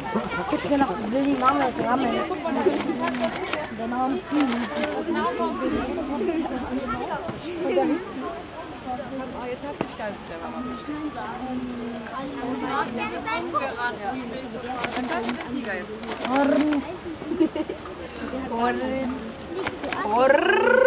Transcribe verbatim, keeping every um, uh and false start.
Genau, will die Mama jetzt rammeln. Den Arm ziehen. Oh, jetzt hat sie es ganz clever gemacht. Und das ist der Tiger jetzt. Horn. Horn. Horn.